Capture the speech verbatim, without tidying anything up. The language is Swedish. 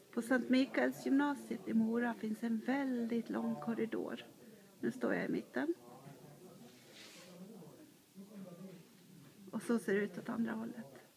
På Sankt Mikaels gymnasiet i Mora finns en väldigt lång korridor. Nu står jag i mitten. Och så ser det ut åt andra hållet.